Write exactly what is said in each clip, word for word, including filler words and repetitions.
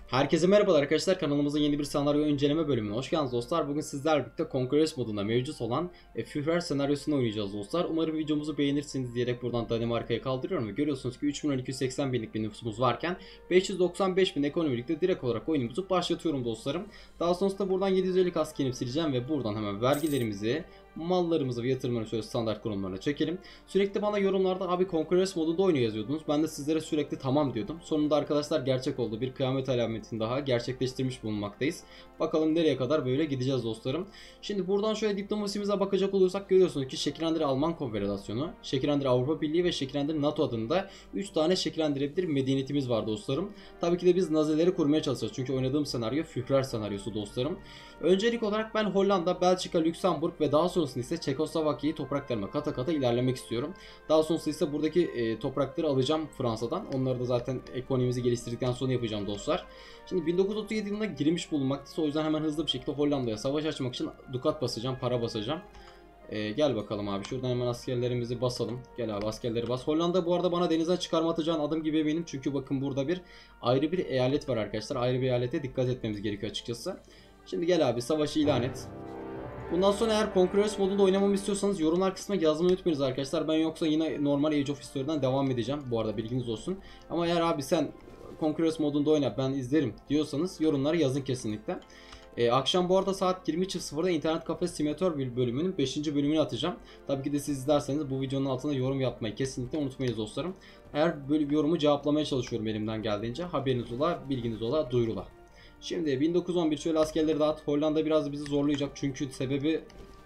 Herkese merhabalar arkadaşlar, kanalımızın yeni bir senaryo inceleme bölümüne hoş geldiniz dostlar. Bugün sizlerle birlikte Conquest modunda mevcut olan e, Führer senaryosunu oynayacağız dostlar. Umarım videomuzu beğenirsiniz diyerek buradan Danimarka'ya kaldırıyorum ve görüyorsunuz ki üç milyon iki yüz seksen binlik bir nüfusumuz varken beş yüz doksan beş bin ekonomilikte direkt olarak oyunumuzu başlatıyorum dostlarım. Daha sonrasında buradan yedi yüz elli askerimi sileceğim ve buradan hemen vergilerimizi, mallarımızı ve yatırımları şöyle standart konumlarına çekelim. Sürekli bana yorumlarda abi Conquest modunda oynuyor yazıyordunuz. Ben de sizlere sürekli tamam diyordum. Sonunda arkadaşlar gerçek oldu. Bir kıyamet alametini daha gerçekleştirmiş bulunmaktayız. Bakalım nereye kadar böyle gideceğiz dostlarım. Şimdi buradan şöyle diplomasimize bakacak olursak görüyorsunuz ki Şekillendir Alman Konfederasyonu, Şekillendir Avrupa Birliği ve Şekillendir NATO adında üç tane şekillendirebilir medeniyetimiz var dostlarım. Tabii ki de biz Nazileri kurmaya çalışacağız. Çünkü oynadığım senaryo Führer senaryosu dostlarım. Öncelik olarak ben Hollanda, Belçika, Lüksemburg ve daha sonrasında ise Çekoslovakya'yı topraklarıma kata kata ilerlemek istiyorum. Daha sonrasında ise buradaki e, toprakları alacağım Fransa'dan. Onları da zaten ekonomimizi geliştirdikten sonra yapacağım dostlar. Şimdi bin dokuz yüz otuz yedi yılında girmiş bulunmaktaysa o yüzden hemen hızlı bir şekilde Hollanda'ya savaş açmak için dukat basacağım, para basacağım. Ee, gel bakalım abi, şuradan hemen askerlerimizi basalım. Gel abi, askerleri bas. Hollanda bu arada bana denizden çıkarma atacağın adım gibi eminim. Çünkü bakın burada bir ayrı bir eyalet var arkadaşlar. Ayrı bir eyalete dikkat etmemiz gerekiyor açıkçası. Şimdi gel abi, savaşı ilan et. Bundan sonra eğer Conquest modunda oynamamı istiyorsanız yorumlar kısmına yazmayı unutmayınız arkadaşlar. Ben yoksa yine normal Age of History'den devam edeceğim. Bu arada bilginiz olsun. Ama eğer abi sen Conquest modunda oyna ben izlerim diyorsanız yorumlara yazın kesinlikle. Ee, akşam bu arada saat yirmi sıfırda internet kafe simülatör bölümünün beşinci bölümünü atacağım. Tabii ki de siz izlerseniz bu videonun altına yorum yapmayı kesinlikle unutmayınız dostlarım. Eğer böyle bir yorumu cevaplamaya çalışıyorum elimden geldiğince. Haberiniz ola, bilginiz ola, duyurula. Şimdi bin dokuz yüz on bir şöyle askerleri dağıt. Hollanda biraz bizi zorlayacak çünkü sebebi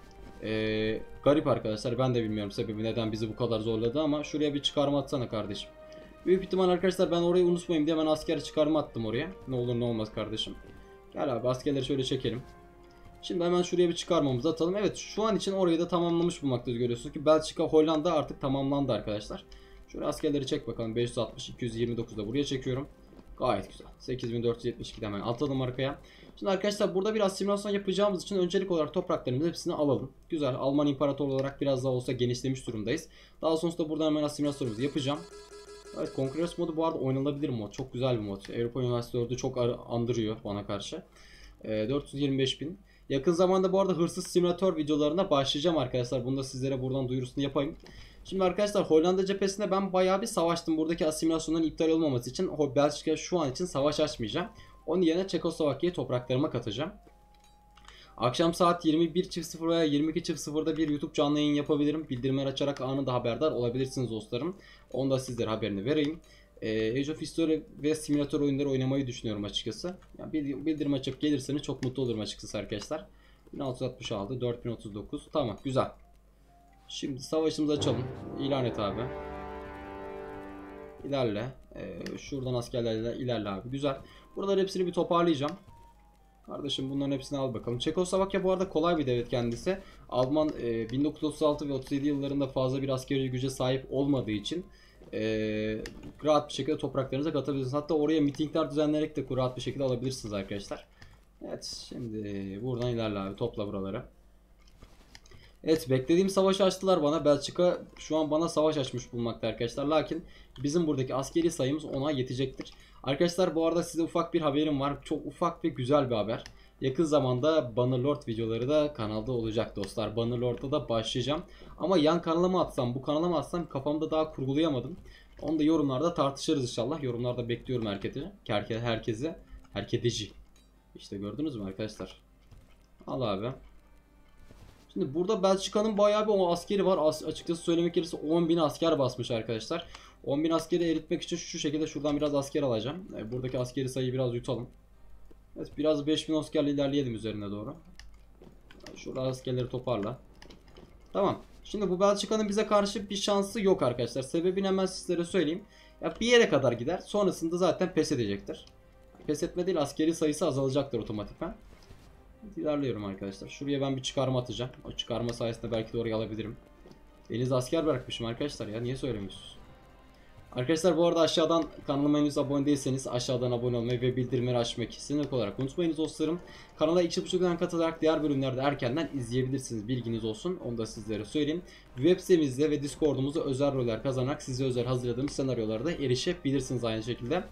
ee, garip arkadaşlar. Ben de bilmiyorum sebebi neden bizi bu kadar zorladı ama şuraya bir çıkarma atsana kardeşim. Büyük ihtimal arkadaşlar ben orayı unutmayayım diye ben asker çıkarma attım oraya. Ne olur ne olmaz kardeşim. Gel abi, askerleri şöyle çekelim. Şimdi hemen şuraya bir çıkarmamızı atalım. Evet, şu an için orayı da tamamlamış bulmaktayız, görüyorsunuz ki Belçika, Hollanda artık tamamlandı arkadaşlar. Şöyle askerleri çek bakalım. beş yüz altmış, iki yüz yirmi dokuz da buraya çekiyorum. Gayet güzel. sekiz bin dört yüz yetmiş ikide hemen atladım arkaya. Şimdi arkadaşlar burada bir asimilasyon yapacağımız için öncelik olarak topraklarımızı hepsini alalım. Güzel. Alman İmparatorluğu olarak biraz daha olsa genişlemiş durumdayız. Daha sonrasında buradan hemen asimilasyonumuzu yapacağım. Evet, Conquest modu bu arada oynanabilir mod. Çok güzel bir mod. Avrupa Üniversitesi dördü çok andırıyor bana karşı. E, dört yüz yirmi beş bin. Yakın zamanda bu arada hırsız simülatör videolarına başlayacağım arkadaşlar. Bunu da sizlere buradan duyurusunu yapayım. Şimdi arkadaşlar Hollanda cephesinde ben bayağı bir savaştım. Buradaki asimilasyonların iptal olmaması için Belçika şu an için savaş açmayacağım. Onun yerine Çekoslovakya'yı topraklarıma katacağım. Akşam saat yirmi bir sıfır veya yirmi iki sıfırda bir YouTube canlı yayın yapabilirim. Bildirimler açarak anında haberdar olabilirsiniz dostlarım. Onu da sizlere haberini vereyim. Ee, Age of History ve simülatör oyunları oynamayı düşünüyorum açıkçası. Yani bildirim açıp gelirseniz çok mutlu olurum açıkçası arkadaşlar. bin altı yüz altmış altı, dört bin otuz dokuz. Tamam, güzel. Şimdi savaşımızı açalım. İlan et abi. İlerle. Ee, şuradan askerlerle ilerle abi. Güzel. Buraları hepsini bir toparlayacağım. Kardeşim bunların hepsini al bakalım. Çekoslovakya bu arada kolay bir devlet kendisi. Alman e, bin dokuz yüz otuz altı ve otuz yedi yıllarında fazla bir askeri güce sahip olmadığı için e, rahat bir şekilde topraklarınıza katabilirsiniz. Hatta oraya mitingler düzenleyerek de rahat bir şekilde alabilirsiniz arkadaşlar. Evet, şimdi buradan ilerle abi, topla buraları. Evet, beklediğim savaşı açtılar bana. Belçika şu an bana savaş açmış bulunmakta arkadaşlar. Lakin bizim buradaki askeri sayımız ona yetecektir. Arkadaşlar bu arada size ufak bir haberim var. Çok ufak ve güzel bir haber. Yakın zamanda Bannerlord videoları da kanalda olacak dostlar. Bannerlord'da da başlayacağım. Ama yan kanala mı atsam, bu kanala mı atsam kafamda daha kurgulayamadım. Onu da yorumlarda tartışırız inşallah. Yorumlarda bekliyorum herkese. Herkese. Herkedici. İşte gördünüz mü arkadaşlar? Al abi. Şimdi burada Belçika'nın bayağı bir o askeri var. As açıkçası söylemek gerekirse on bin asker basmış arkadaşlar. on bin askeri eritmek için şu şekilde şuradan biraz asker alacağım. Yani buradaki askeri sayıyı biraz yutalım. Evet, biraz beş bin askerle ilerleyelim üzerine doğru. Şurada askerleri toparla. Tamam. Şimdi bu Belçika'nın bize karşı bir şansı yok arkadaşlar. Sebebini hemen sizlere söyleyeyim. Ya bir yere kadar gider. Sonrasında zaten pes edecektir. Pes etme değil, askeri sayısı azalacaktır otomatikman. İlerliyorum arkadaşlar. Şuraya ben bir çıkarma atacağım. O çıkarma sayesinde belki de oraya alabilirim. Elinizde asker bırakmışım arkadaşlar ya. Niye söylemiyorsunuz? Arkadaşlar bu arada aşağıdan kanalıma henüz abone değilseniz aşağıdan abone olmayı ve bildirimleri açmayı kesinlikle olarak unutmayınız dostlarım. Kanala iki buçuktan katılarak diğer bölümlerde erkenden izleyebilirsiniz. Bilginiz olsun. Onu da sizlere söyleyeyim. Web sitemizde ve Discord'umuzda özel roller kazanarak size özel hazırladığım senaryolara da erişebilirsiniz aynı şekilde.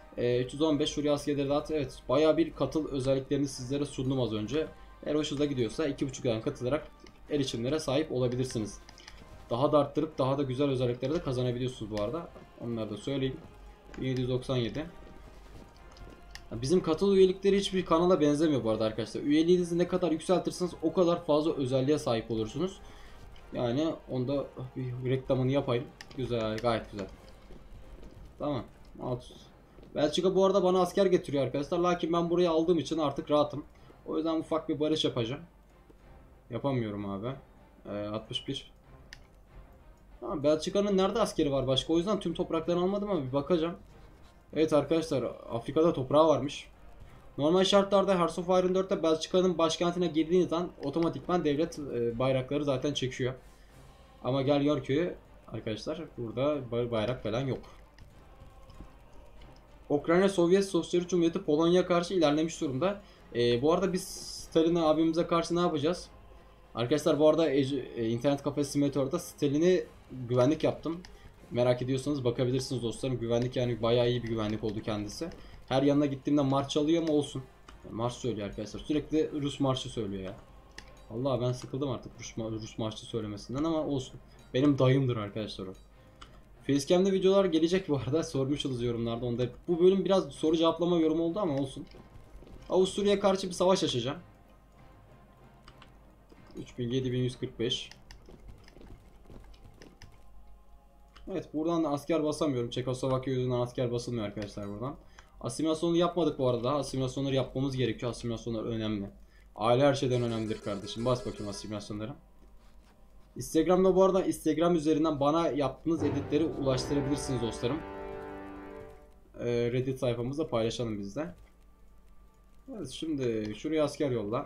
E, üç yüz on beş şuraya askerleri dağıt. Evet, bayağı bir katıl özelliklerini sizlere sundum az önce. Eğer hoşunuza gidiyorsa iki buçuktan katılarak erişimlere sahip olabilirsiniz. Daha da arttırıp daha da güzel özellikleri de kazanabiliyorsunuz bu arada. Onları da söyleyeyim. bin yedi yüz doksan yedi. Bizim katıl üyelikleri hiçbir kanala benzemiyor bu arada arkadaşlar. Üyeliğinizi ne kadar yükseltirseniz o kadar fazla özelliğe sahip olursunuz. Yani onda bir reklamını yapayım. Güzel, gayet güzel. Tamam. Belçika bu arada bana asker getiriyor arkadaşlar. Lakin ben burayı aldığım için artık rahatım. O yüzden ufak bir barış yapacağım. Yapamıyorum abi. Ee, altmış bir. Tamam, Belçika'nın nerede askeri var başka? O yüzden tüm topraklarını almadım ama bir bakacağım. Evet arkadaşlar, Afrika'da toprağı varmış. Normal şartlarda Hearts of Iron dörtte Belçika'nın başkentine girdiğiniz an otomatikman devlet e, bayrakları zaten çekiyor. Ama gel gör ki arkadaşlar burada bayrak falan yok. Ukrayna Sovyet Sosyalist Cumhuriyeti Polonya'ya karşı ilerlemiş durumda. E, bu arada biz Stalin abimize karşı ne yapacağız? Arkadaşlar bu arada e, internet kafesi simülatörde Stalin'i güvenlik yaptım. Merak ediyorsanız bakabilirsiniz dostlarım. Güvenlik yani bayağı iyi bir güvenlik oldu kendisi. Her yanına gittiğimde marş çalıyor ama olsun. Marş söylüyor arkadaşlar. Sürekli Rus marşı söylüyor ya. Allah ben sıkıldım artık Rus, Rus marşı söylemesinden ama olsun. Benim dayımdır arkadaşlar o. Facecam'de videolar gelecek bu arada. Sormuşsunuz yorumlarda onda. Bu bölüm biraz soru cevaplama yorum oldu ama olsun. Avusturya'ya karşı bir savaş açacağım. üç bin yedi bin yüz kırk beş. Evet, buradan da asker basamıyorum. Çekoslovakya yüzünden asker basılmıyor arkadaşlar buradan. Asimilasyonu yapmadık bu arada. Asimilasyonları yapmamız gerekiyor. Asimilasyonlar önemli. Aile her şeyden önemlidir kardeşim. Bas bakayım asimilasyonlara. Instagram'da bu arada Instagram üzerinden bana yaptığınız editleri ulaştırabilirsiniz dostlarım. Ee, Reddit sayfamızda paylaşalım biz de. Evet, şimdi şuraya asker yolla.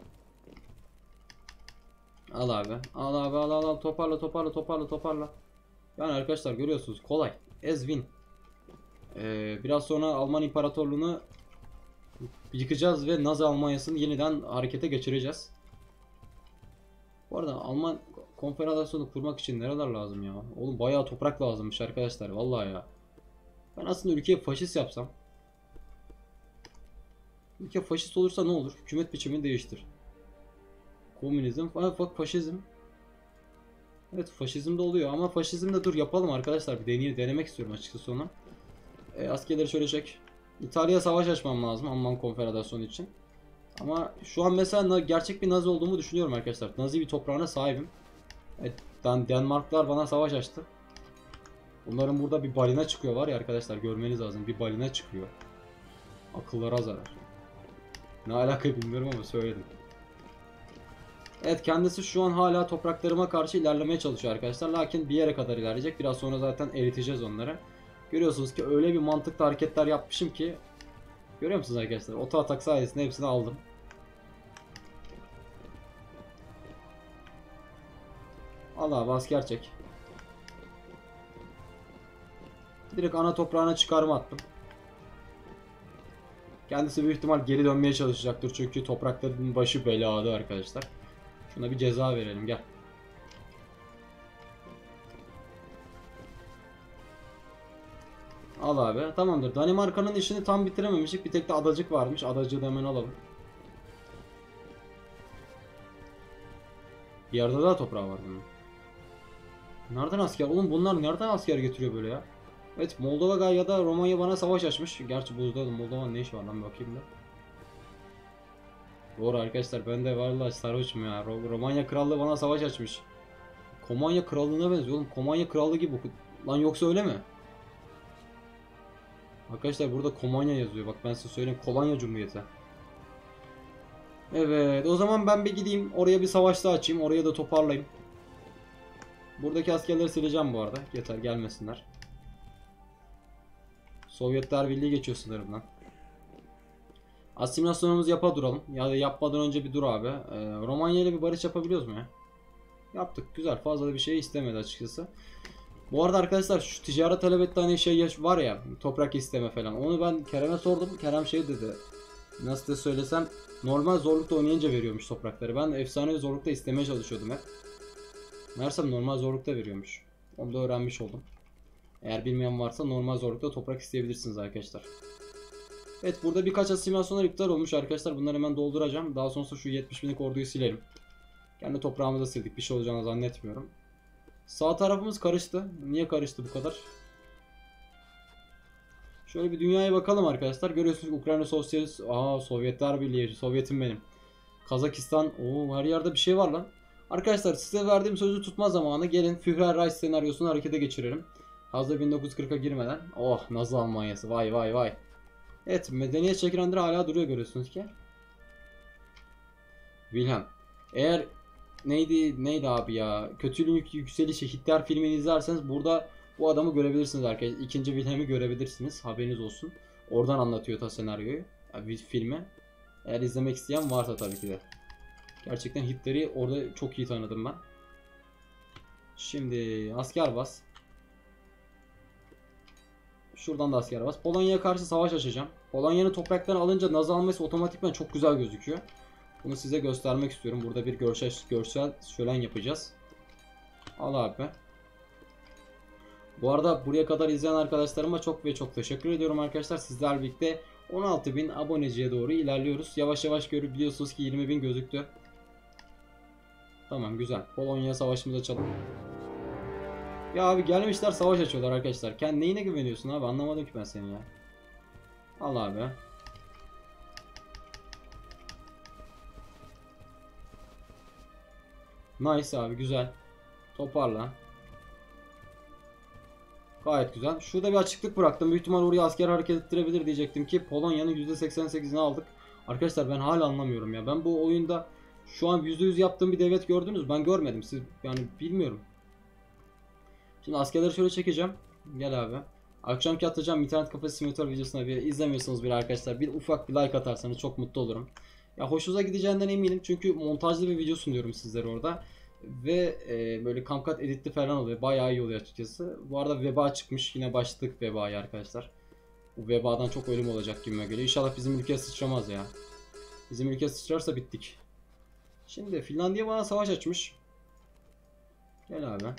Al abi. Al abi al al al. Toparla toparla toparla toparla. Yani arkadaşlar görüyorsunuz kolay. Ez win. Ee, biraz sonra Alman İmparatorluğunu yıkacağız ve Nazi Almanyası'nı yeniden harekete geçireceğiz. Bu arada Alman Konfederasyonu kurmak için nereler lazım ya? Oğlum bayağı toprak lazımmış arkadaşlar vallahi ya. Ben aslında ülkeye faşist yapsam. Ülke faşist olursa ne olur? Hükümet biçimini değiştir. Komünizm, bak faşizm. Evet faşizm de oluyor ama faşizm de dur yapalım arkadaşlar, bir deney denemek istiyorum açıkçası onu. E, askerleri şöyle çek. İtalya'ya savaş açmam lazım Alman Konfederasyonu için. Ama şu an mesela gerçek bir Nazi olduğumu düşünüyorum arkadaşlar. Nazi bir toprağına sahibim. Evet, Dan Denmarklar bana savaş açtı. Bunların burada bir balina çıkıyor var ya arkadaşlar, görmeniz lazım. Bir balina çıkıyor. Akıllara zarar. Ne alaka bilmiyorum ama söyledim. Evet, kendisi şu an hala topraklarıma karşı ilerlemeye çalışıyor arkadaşlar. Lakin bir yere kadar ilerleyecek. Biraz sonra zaten eriteceğiz onları. Görüyorsunuz ki öyle bir mantıklı hareketler yapmışım ki. Görüyor musunuz arkadaşlar? Oto atak sayesinde hepsini aldım. Al abi asker çek. Direkt ana toprağına çıkarma attım. Kendisi büyük ihtimal geri dönmeye çalışacaktır. Çünkü toprakların başı belada arkadaşlar. Şuna bir ceza verelim gel. Al abi. Tamamdır. Danimarka'nın işini tam bitirememiştik. Bir tek de adacık varmış. Adacığı da hemen alalım. Bir yerde daha toprağı var bunun. Nereden asker? Oğlum bunlar nereden asker getiriyor böyle ya? Evet, Moldova ya da Romanya bana savaş açmış. Gerçi buzda Moldova'nın ne işi var lan, bir bakayım da. Doğru arkadaşlar, ben de vallahi sarhoşum ya. Romanya Krallığı bana savaş açmış. Komanya Krallığı'na benziyor oğlum. Komanya Krallığı gibi. Lan yoksa öyle mi? Arkadaşlar burada Komanya yazıyor. Bak ben size söyleyeyim. Kolonya Cumhuriyeti. Evet, o zaman ben bir gideyim. Oraya bir savaş daha açayım. Oraya da toparlayayım. Buradaki askerleri sileceğim bu arada. Yeter gelmesinler. Sovyetler Birliği geçiyor sınırından. Asimilasyonumuzu yapa duralım. Ya da yapmadan önce bir dur abi. Ee, Romanya ile bir barış yapabiliyoruz mu ya? Yaptık. Güzel. Fazla da bir şey istemedi açıkçası. Bu arada arkadaşlar şu ticaret talep ettiği hani şey var ya, toprak isteme falan. Onu ben Kerem'e sordum. Kerem şey dedi. Nasıl da söylesem, normal zorlukta oynayınca veriyormuş toprakları. Ben de efsane zorlukta istemeye çalışıyordum hep. Meğersem normal zorlukta veriyormuş. Onu da öğrenmiş oldum. Eğer bilmeyen varsa normal zorlukta toprak isteyebilirsiniz arkadaşlar. Evet, burada birkaç asimilasyonlar iptal olmuş arkadaşlar. Bunları hemen dolduracağım. Daha sonrasında şu yetmiş binlik orduyu silerim. Kendi toprağımızı sildik. Bir şey olacağını zannetmiyorum. Sağ tarafımız karıştı. Niye karıştı bu kadar? Şöyle bir dünyaya bakalım arkadaşlar. Görüyorsunuz Ukrayna Sosyalist. Aa, Sovyetler Birliği. Sovyetim benim. Kazakistan. Oo, her yerde bir şey var lan. Arkadaşlar size verdiğim sözü tutma zamanı. Gelin Führer Reich senaryosunu harekete geçirelim. Hazır bin dokuz yüz kırka girmeden. Oh, Nazi Almanyası. Vay vay vay. Evet, medeniyet çekilenleri hala duruyor görüyorsunuz ki. Wilhelm. Eğer neydi neydi abi ya? Kötülüğün yük- yükselişi Hitler filmini izlerseniz burada bu adamı görebilirsiniz arkadaşlar. İkinci Wilhelm'i görebilirsiniz. Haberiniz olsun. Oradan anlatıyor ta senaryoyu. Yani filmi. Eğer izlemek isteyen varsa tabii ki de. Gerçekten Hitler'i orada çok iyi tanıdım ben. Şimdi asker bas. Şuradan da asker bas. Polonya'ya karşı savaş açacağım. Polonya'nın topraklarını alınca Nazi alması otomatikman çok güzel gözüküyor. Bunu size göstermek istiyorum. Burada bir görsel, görsel şölen yapacağız. Al abi. Bu arada buraya kadar izleyen arkadaşlarıma çok ve çok teşekkür ediyorum arkadaşlar. Sizlerle birlikte on altı bin aboneciye doğru ilerliyoruz. Yavaş yavaş görüp biliyorsunuz ki yirmi bin gözüktü. Tamam, güzel. Polonya savaşımıza açalım. Ya abi gelmişler savaş açıyorlar arkadaşlar. Kendi neyine güveniyorsun abi? Anlamadım ki ben seni ya. Al abi. Nice abi, güzel. Toparla. Gayet güzel. Şurada bir açıklık bıraktım. Büyük ihtimal oraya asker hareket ettirebilir diyecektim ki Polonya'nın yüzde seksen sekizini aldık. Arkadaşlar ben hala anlamıyorum ya. Ben bu oyunda şu an yüzde yüz yaptığım bir devlet gördünüz mü? Ben görmedim. Siz yani bilmiyorum. Şimdi askerleri şöyle çekeceğim. Gel abi. Akşamki atacağım internet kafesi simülatör videosuna bir izlemiyorsunuz bir arkadaşlar. Bir ufak bir like atarsanız çok mutlu olurum. Ya hoşunuza gideceğinden eminim. Çünkü montajlı bir video sunuyorum sizlere orada. Ve e, böyle kamkat editli falan oluyor. Bayağı iyi oluyor açıkçası. Bu arada veba çıkmış. Yine başladık vebaya arkadaşlar. Bu vebadan çok ölüm olacak gibime geliyor. İnşallah bizim ülkeye sıçramaz ya. Bizim ülkeye sıçrarsa bittik. Şimdi Finlandiya bana savaş açmış. Gel abi.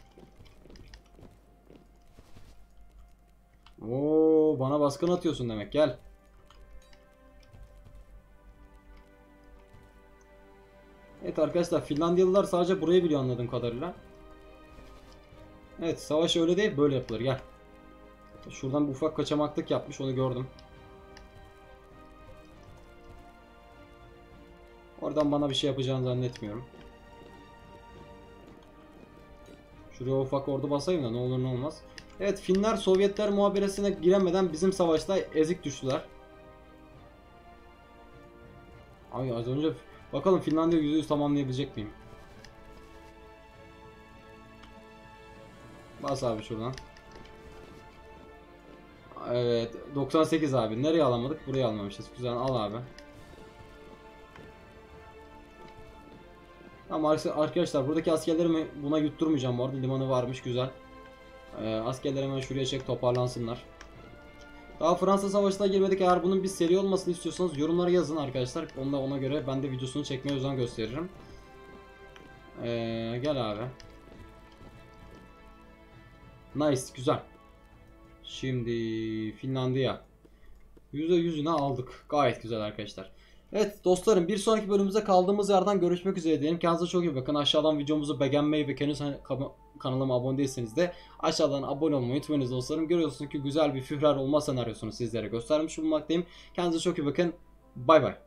Oo, bana baskın atıyorsun demek. Gel. Evet arkadaşlar, Finlandiyalılar sadece burayı biliyor anladığım kadarıyla. Evet, savaş öyle değil, böyle yapılır. Gel. Şuradan bir ufak kaçamaklık yapmış, onu gördüm. Oradan bana bir şey yapacağını zannetmiyorum. Şuraya ufak ordu basayım da ne olur ne olmaz. Evet, Finler Sovyetler muhaberesine giremeden bizim savaşta ezik düştüler. Ay az önce bakalım Finlandiya yüzde yüz tamamlayabilecek miyim? Bas abi şuradan. Evet, doksan sekiz abi. Nereye alamadık? Buraya almamışız. Güzel, al abi. Ama arkadaşlar buradaki askerlerimi buna yutturmayacağım. Orada limanı varmış, güzel. Ee, askerlerimi hemen şuraya çek, toparlansınlar. Daha Fransa Savaşı'na girmedik. Eğer bunun bir seri olmasını istiyorsanız yorumlara yazın arkadaşlar. Onda ona göre ben de videosunu çekmeye özen gösteririm. Ee, gel abi. Nice, güzel. Şimdi Finlandiya. yüzde yüzünü aldık. Gayet güzel arkadaşlar. Evet dostlarım, bir sonraki bölümümüzde kaldığımız yerden görüşmek üzere diyelim. Kendinize çok iyi bakın. Aşağıdan videomuzu beğenmeyi ve henüz kanalıma abone değilseniz de aşağıdan abone olmayı unutmayınız dostlarım. Görüyorsunuz ki güzel bir Führer olma senaryosunu sizlere göstermiş bulunmaktayım. Kendinize çok iyi bakın. Bay bay.